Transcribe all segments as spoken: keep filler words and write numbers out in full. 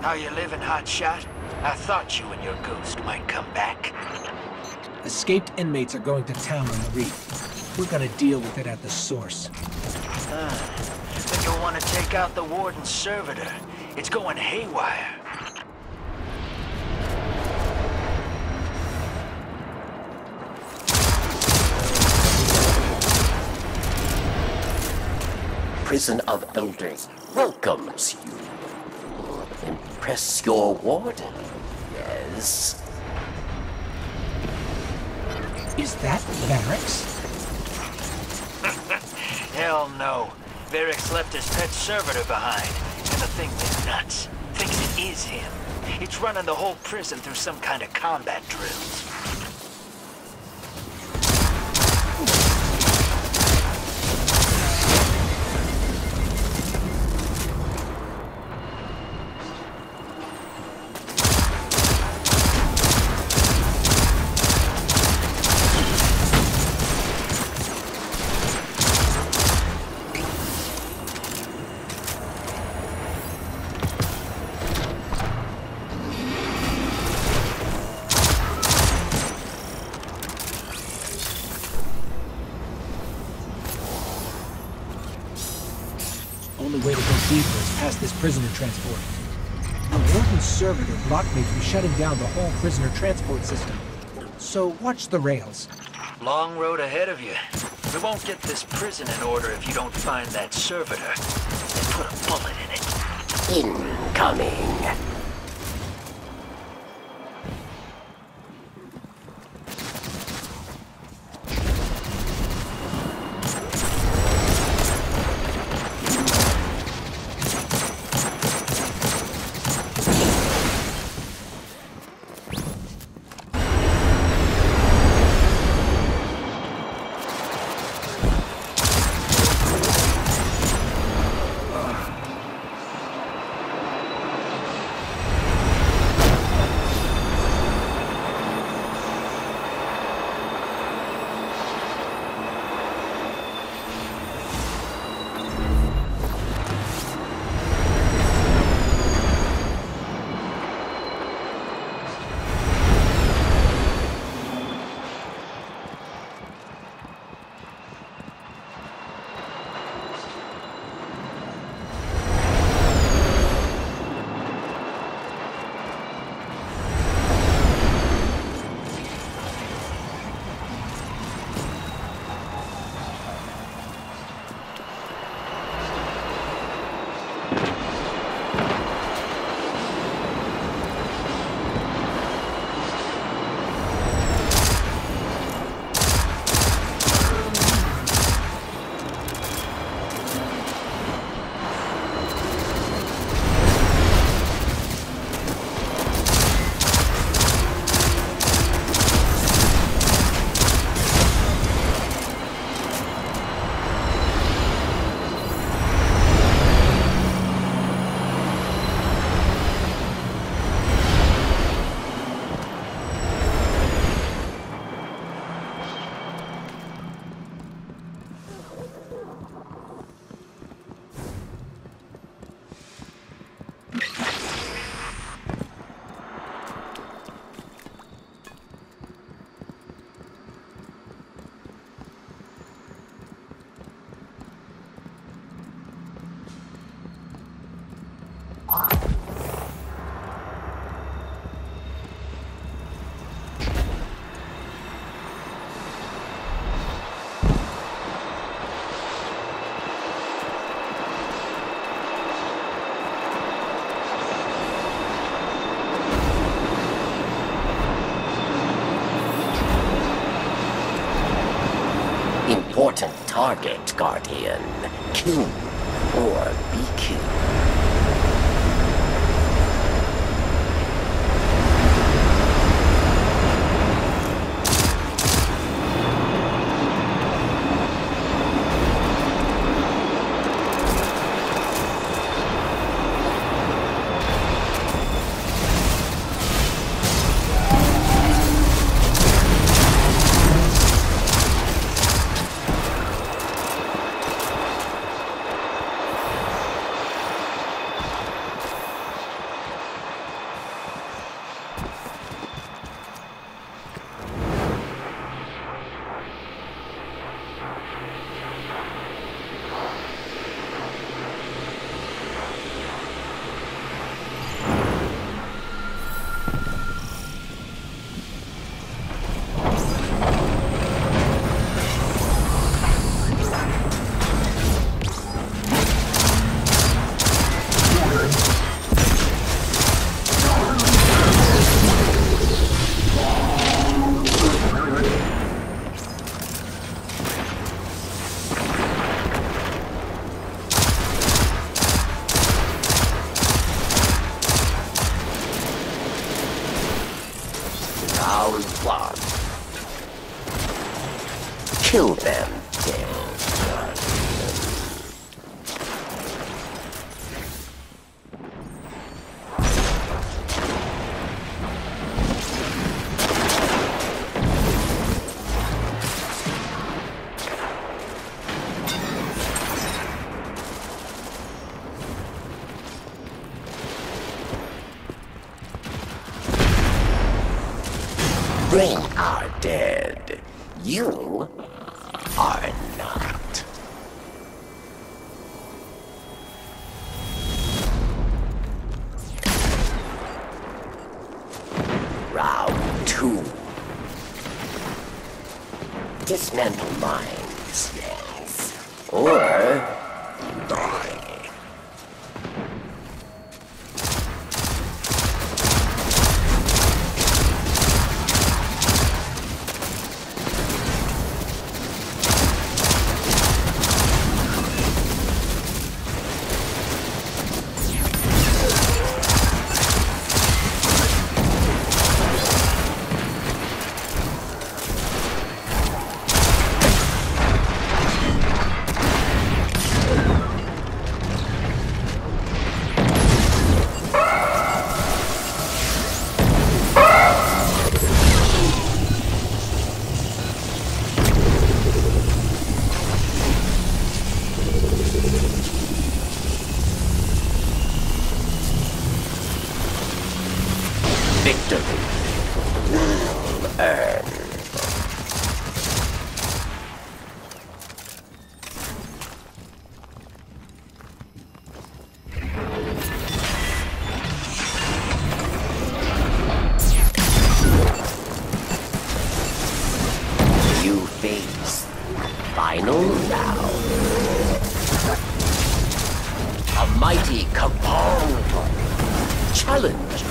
How you living, hotshot? I thought you and your ghost might come back. Escaped inmates are going to town on the reef. We're gonna deal with it at the source. Ah, then you'll want to take out the warden's servitor. It's going haywire. Prison of Elders welcomes you. Impress your warden, yes. Is that Varix? Hell no. Varix left his pet servitor behind, and the thing went nuts. Thinks it is him. It's running the whole prison through some kind of combat drills. Only way to go deeper is past this prisoner transport. The warden's servitor blocked me from shutting down the whole prisoner transport system. So watch the rails. Long road ahead of you. We won't get this prison in order if you don't find that servitor and put a bullet in it. Incoming. Important target, Guardian. Kill or be killed. Round one. Kill them dead. They are dead. You are not. Round two. Dismantle mines, yes. Or die. Victory well earned. You face final round. A mighty cabal challenges.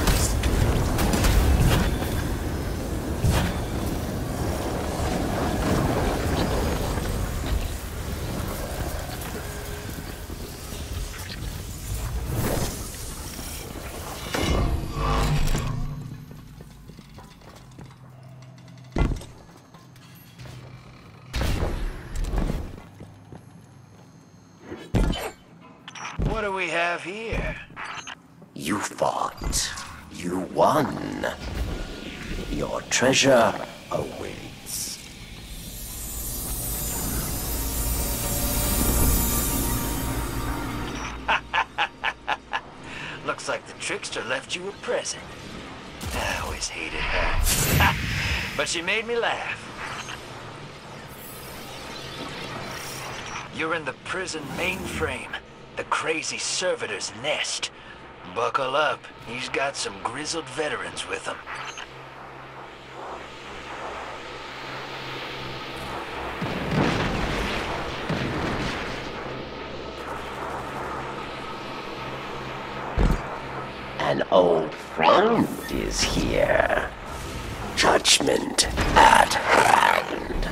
What do we have here? You fought. You won. Your treasure awaits. Looks like the trickster left you a present. I always hated her. But she made me laugh. You're in the prison mainframe. The crazy servitor's nest. Buckle up. He's got some grizzled veterans with him. An old friend is here. Judgment at hand.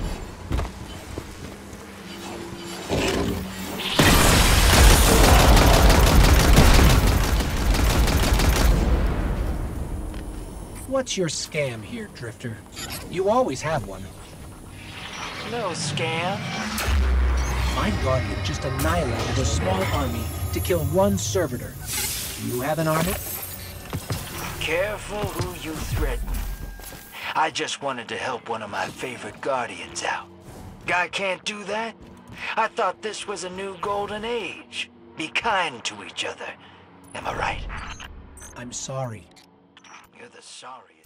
What's your scam here, Drifter? You always have one. No scam. My Guardian just annihilated a small army to kill one servitor. You have an army? Careful who you threaten. I just wanted to help one of my favorite Guardians out. Guy can't do that? I thought this was a new golden age. Be kind to each other. Am I right? I'm sorry. You're the sorriest.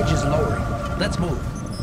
gauge is lowering. Let's move.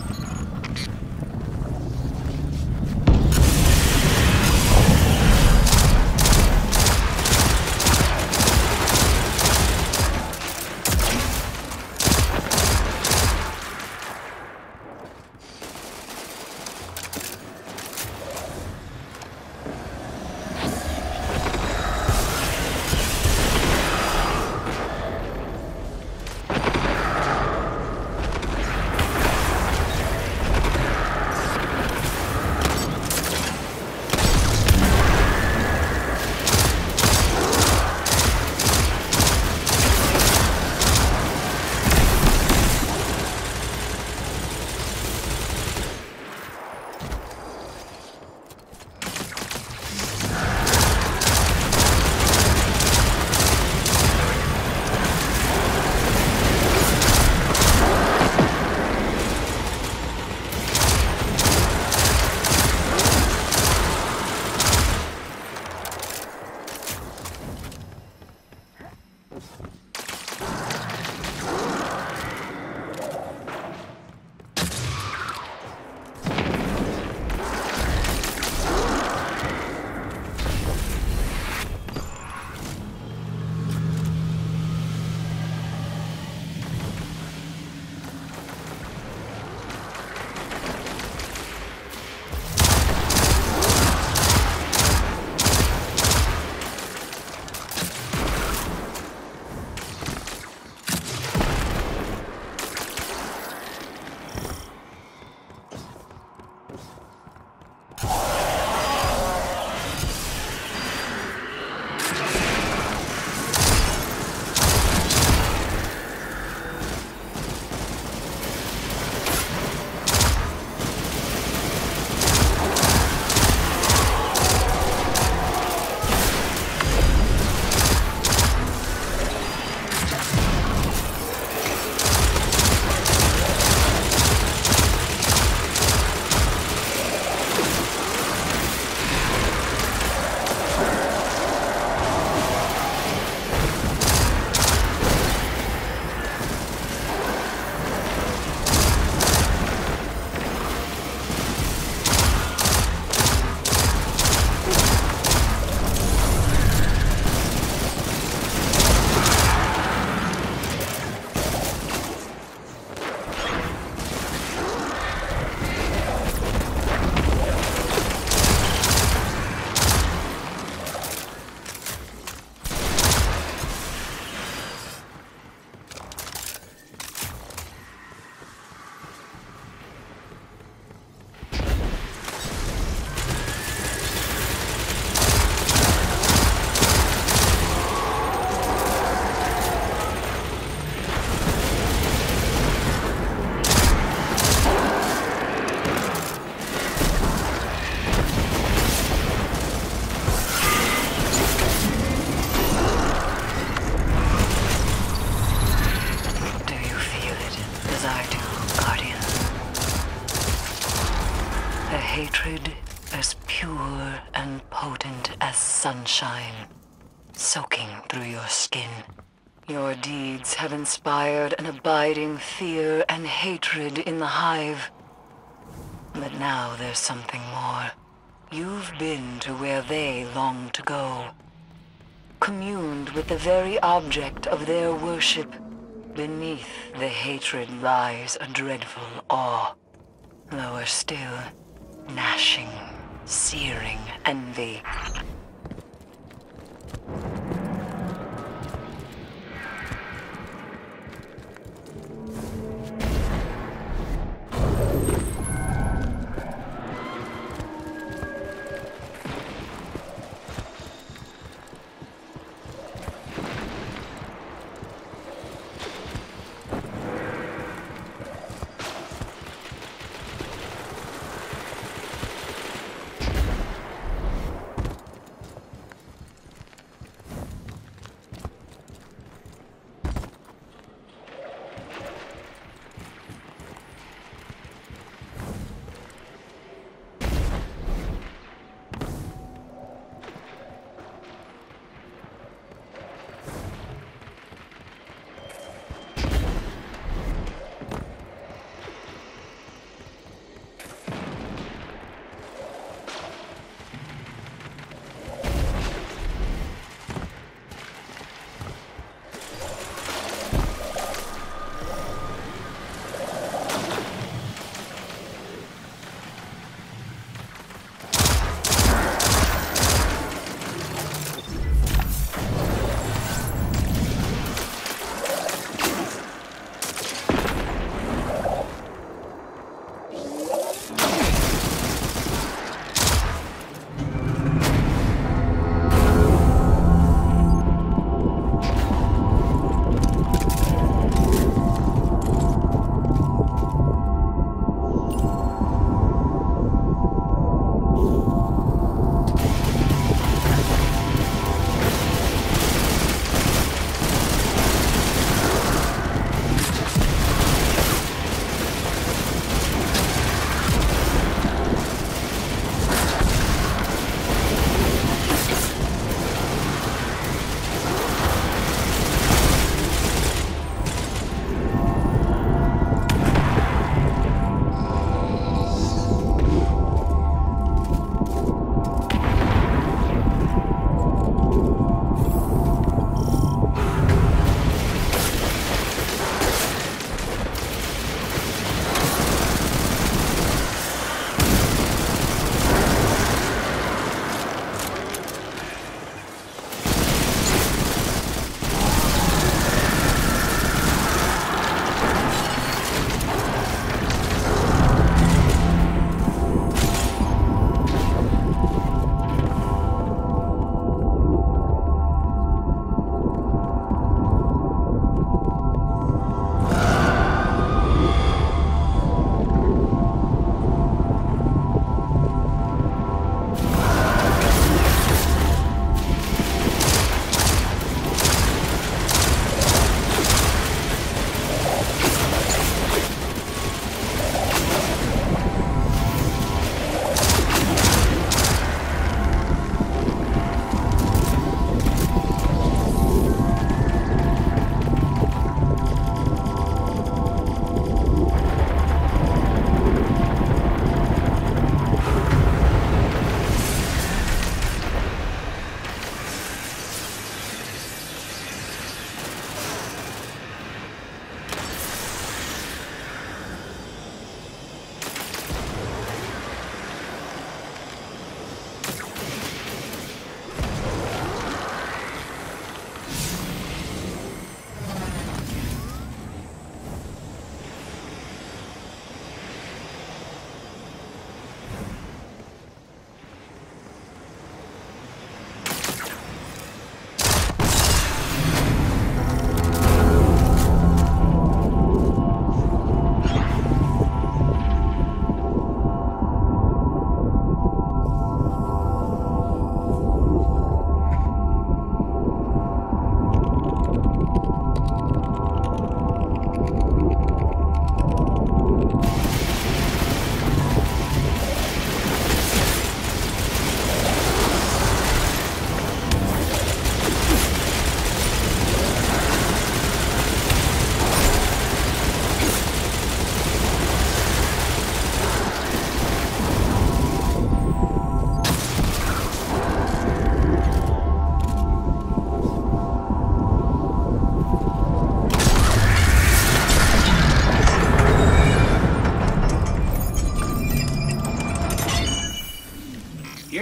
hatred as pure and potent as sunshine, soaking through your skin. Your deeds have inspired an abiding fear and hatred in the Hive. But now there's something more. You've been to where they long to go. Communed with the very object of their worship. Beneath the hatred lies a dreadful awe. Lower still, gnashing, searing envy.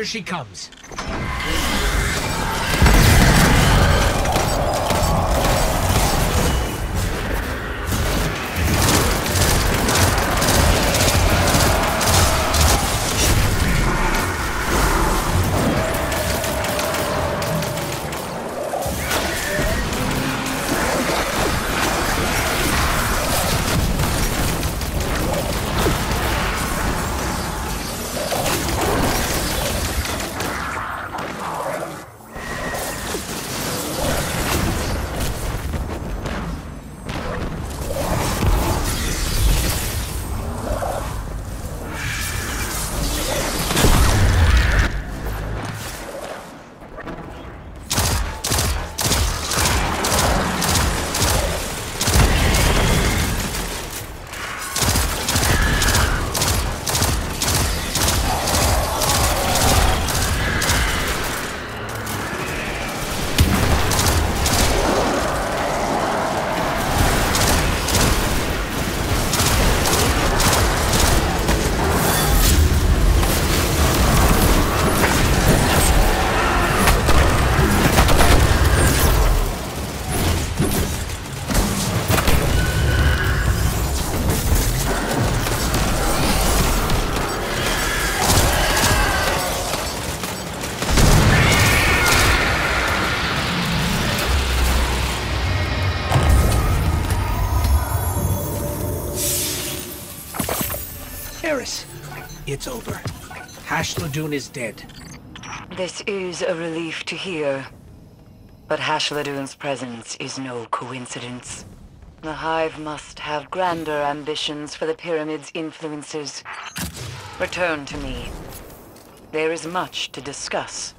Here she comes. Eris, it's over. Hashladun is dead. This is a relief to hear. But Hashladun's presence is no coincidence. The Hive must have grander ambitions for the Pyramid's influences. Return to me. There is much to discuss.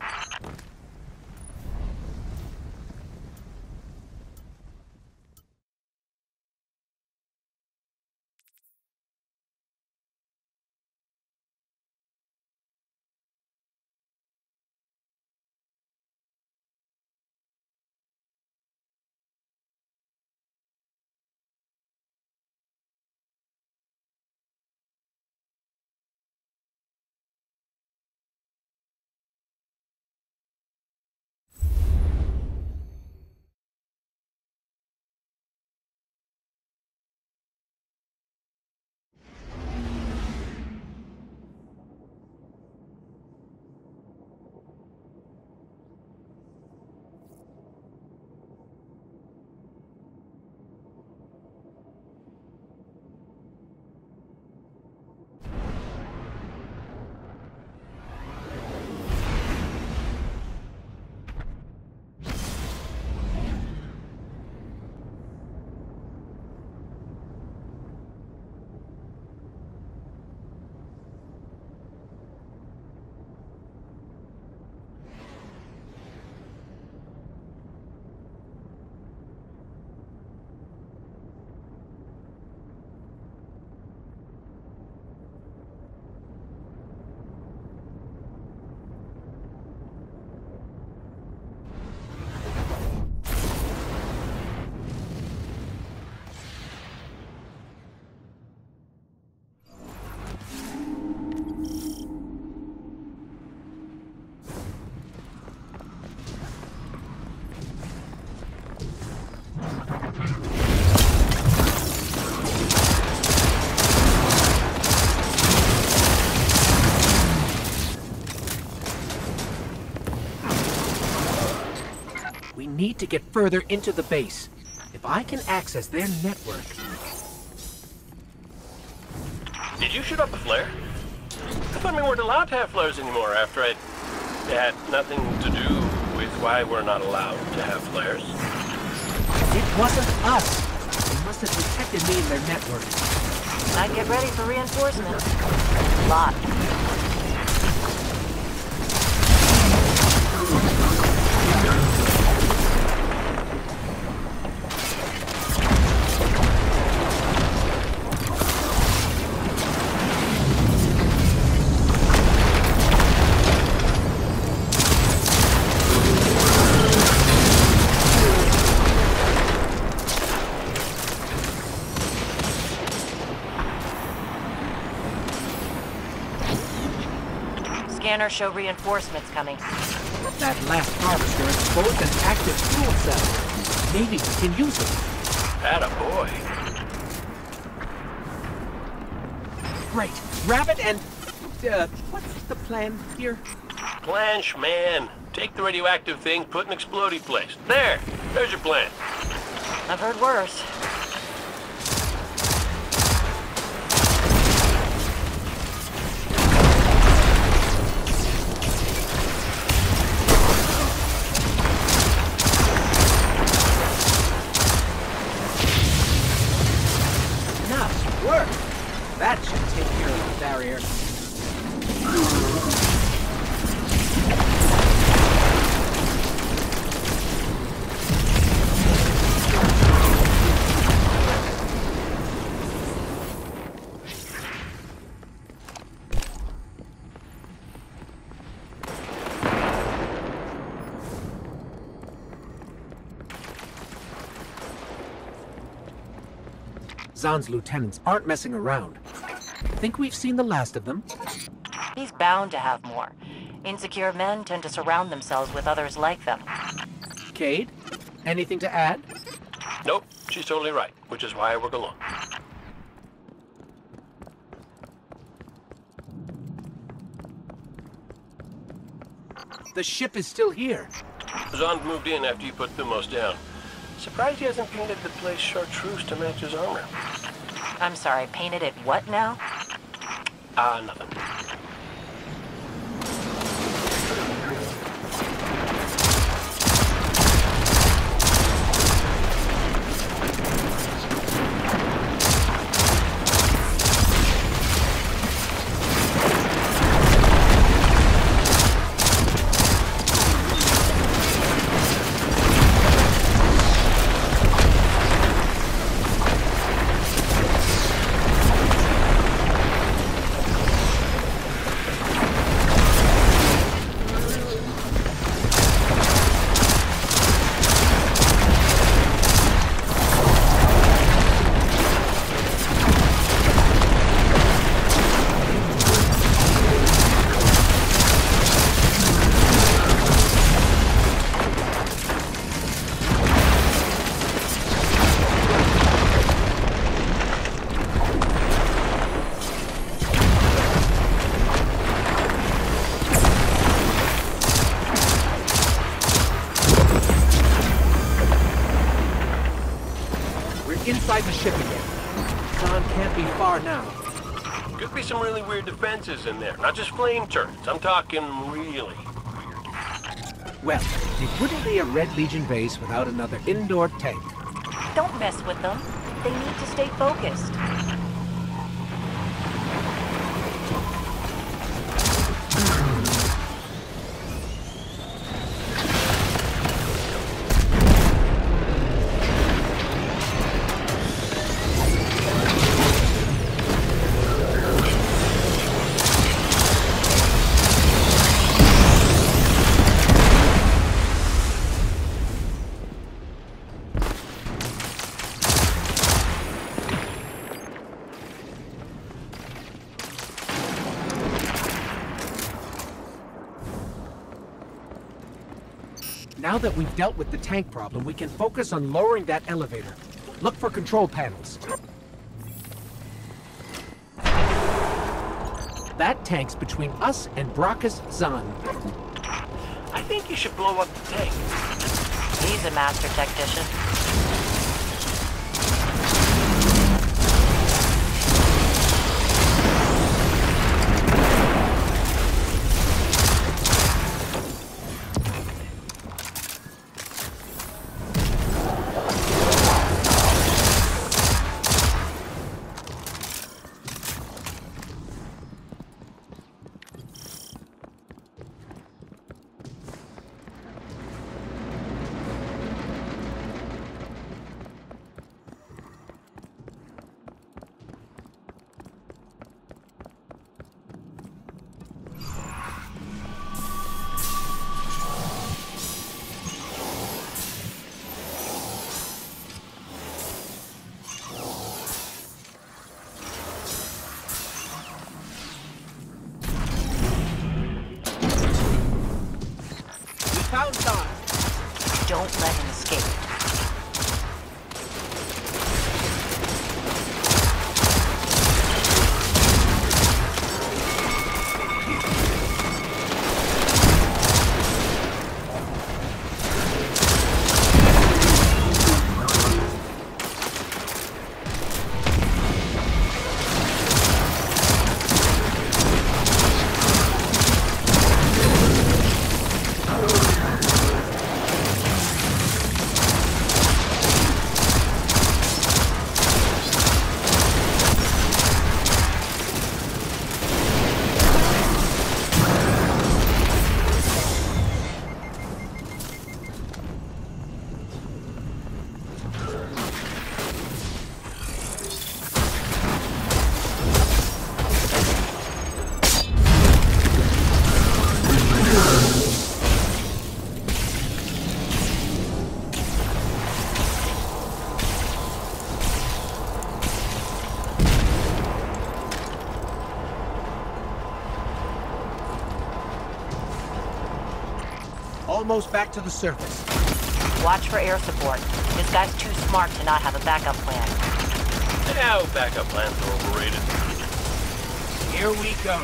We need to get further into the base. If I can access their network... Did you shoot up a flare? I thought we weren't allowed to have flares anymore after I had nothing to do with why we're not allowed to have flares. It wasn't us. They must have detected me in their network. I'd get ready for reinforcements. Lot. Scanners show reinforcements coming. That last harvester exposed an active fuel cell. Maybe we can use it. Atta boy. Great. Grab it and... Uh, what's the plan here? Blanche, man. Take the radioactive thing, put an explodey place. There! There's your plan. I've heard worse. Nice work. That should take care of the barrier. Zahn's lieutenants aren't messing around. Think we've seen the last of them? He's bound to have more. Insecure men tend to surround themselves with others like them. Cade, anything to add? Nope, she's totally right, which is why I work alone. The ship is still here. Zahn moved in after you put Thumos down. Surprised he hasn't painted the place chartreuse to match his armor. I'm sorry, painted it what now? Ah, nothing. Inside the ship again. Zahn can't be far now. Could be some really weird defenses in there. Not just flame turrets. I'm talking really weird. Well, it wouldn't be a Red Legion base without another indoor tank. Don't mess with them. They need to stay focused. Now that we've dealt with the tank problem, we can focus on lowering that elevator. Look for control panels. That tank's between us and Bracus Zahn. I think you should blow up the tank. He's a master technician. won't let him escape. Almost back to the surface. Watch for air support. This guy's too smart to not have a backup plan. Yeah, backup plans are overrated. Here we go.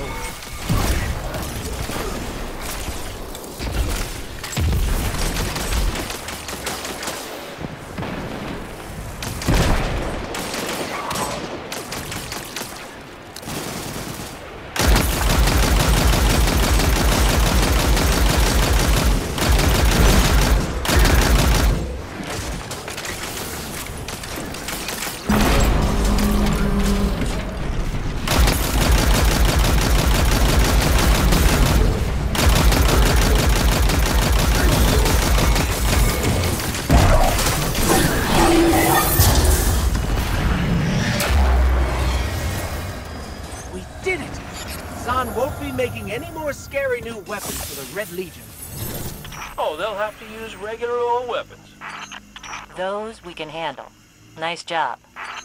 Making any more scary new weapons for the Red Legion. Oh, they'll have to use regular old weapons. Those we can handle. Nice job.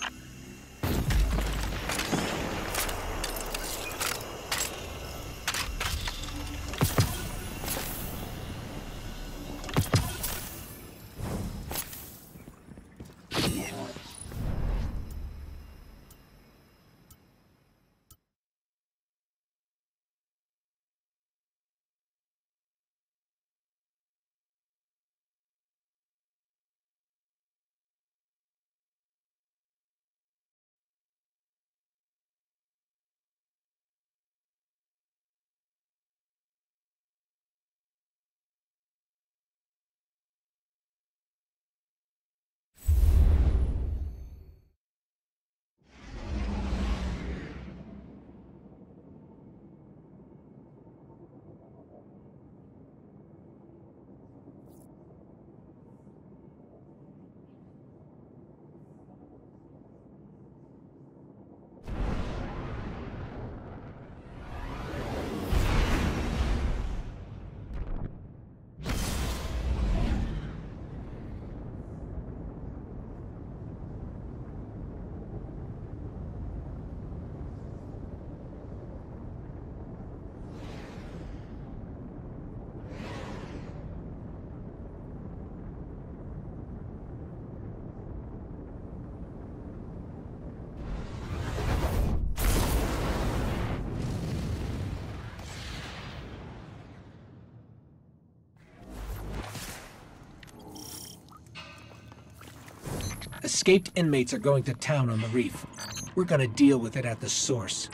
Escaped inmates are going to town on the reef. We're gonna deal with it at the source.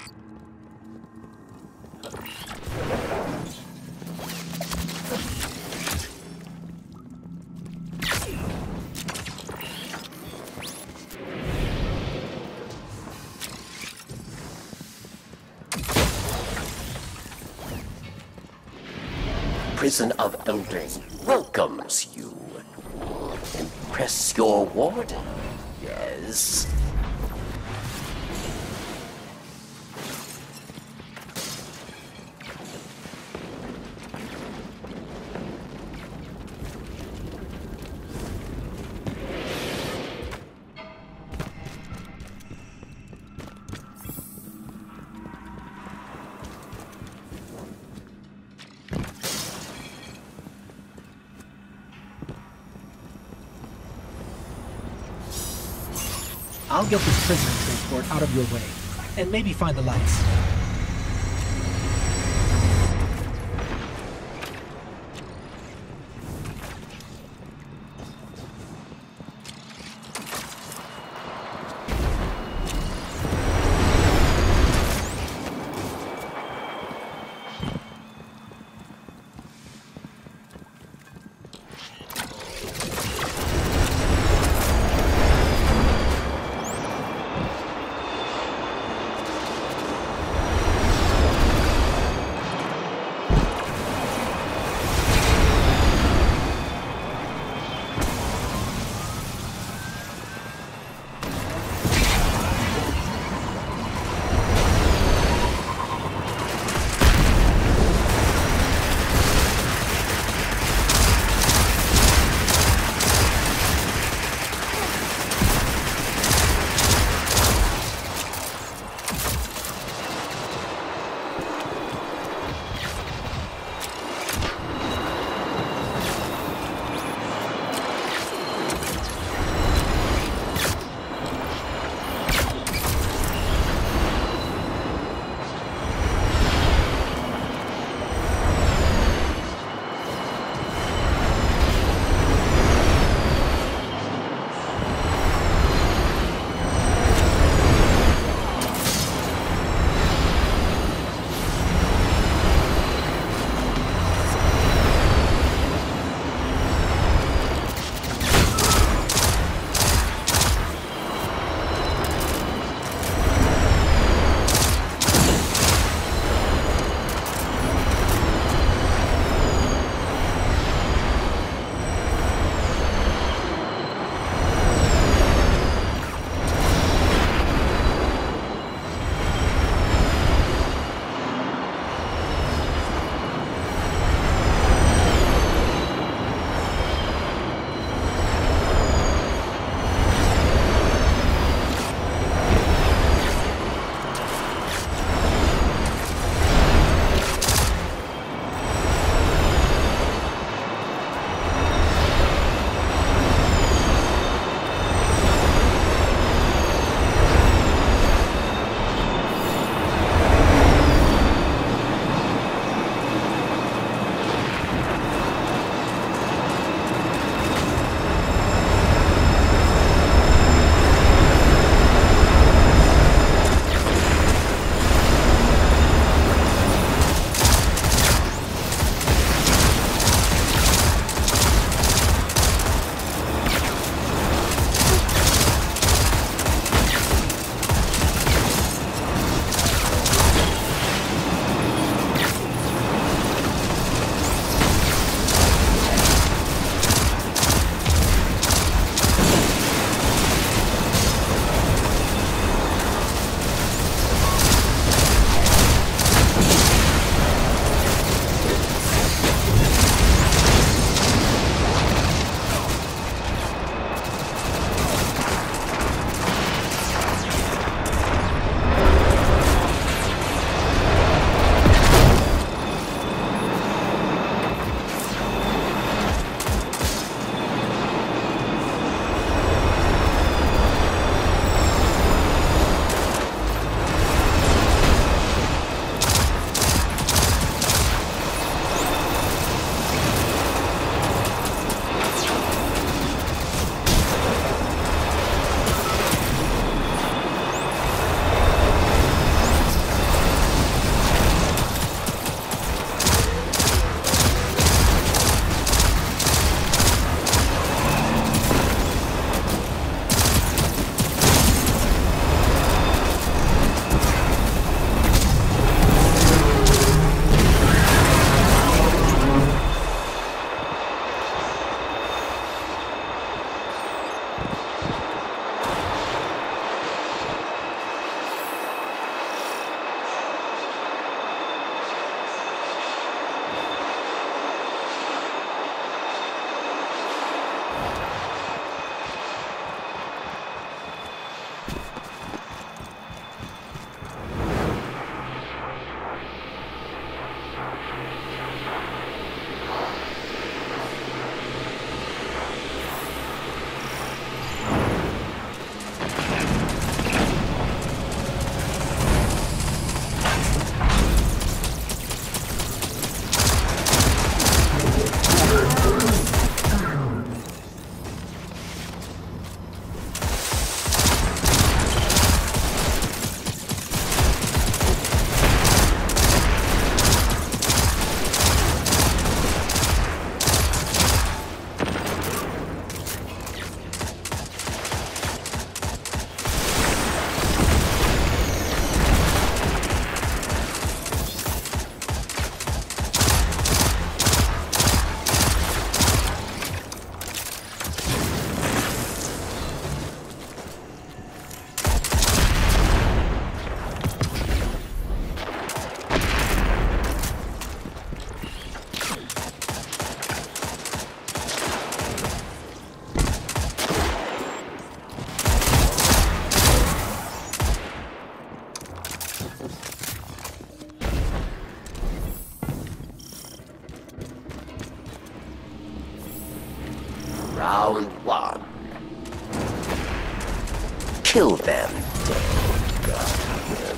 Prison of Elders welcomes you. Impress your warden? Yes. I'll get this prisoner transport out of your way, and maybe find the lights. dead, Guardian.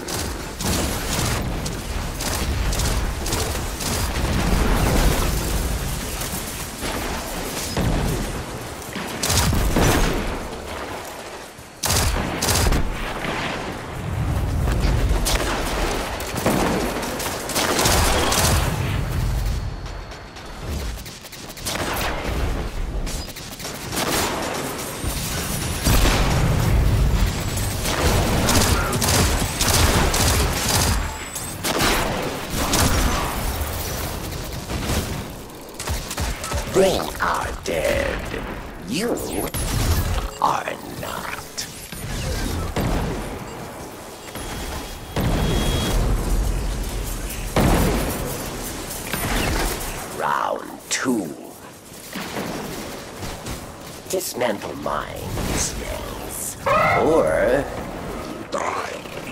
They are dead. You are not. Round two. Dismantle mine, snails. Or you die.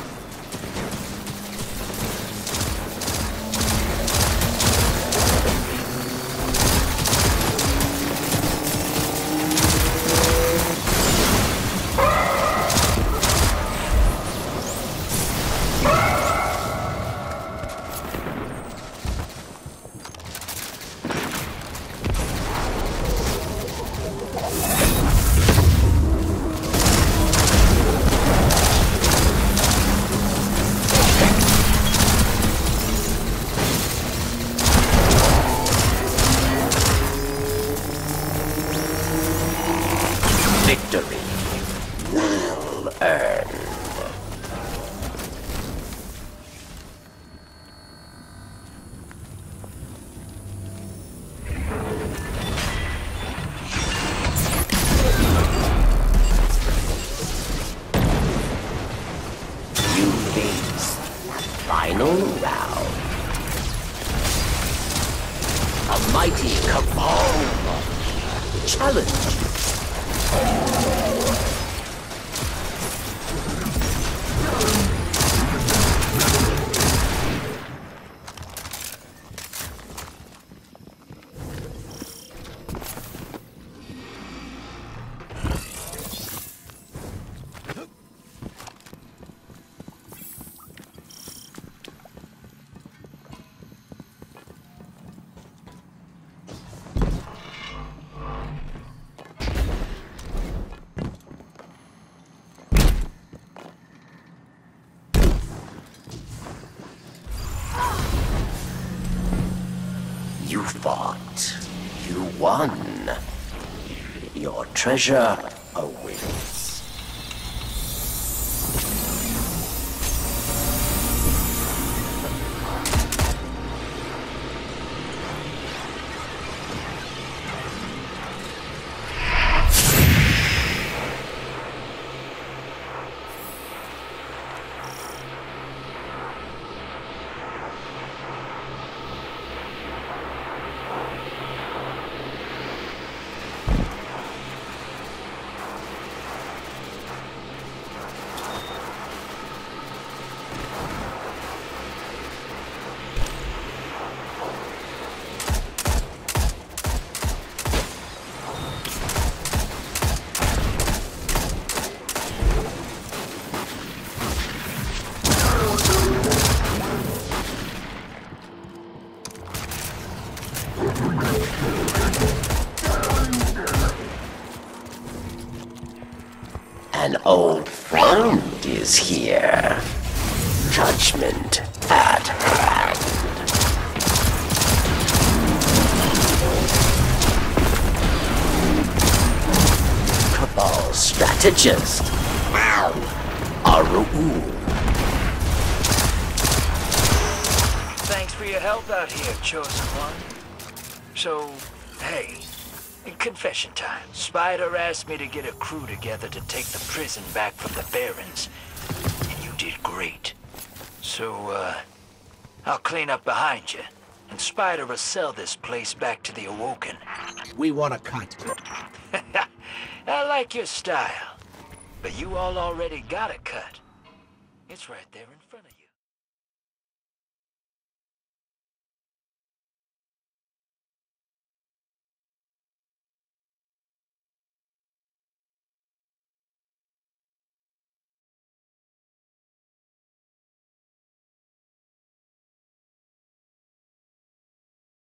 Victory well earned. You face final round. A mighty cabal challenge. You fought. You won. Your treasure awaits. An old friend is here. Judgment at hand. Cabal strategist. Wow. Aru'u. Thanks for your help out here, Chosen One. So, hey, confession time. Spider asked me to get a crew together to take the prison back from the Barrens. And you did great. So, uh, I'll clean up behind you. And Spider will sell this place back to the Awoken. We want a cut. I like your style. But you all already got a cut. It's right there in front of you.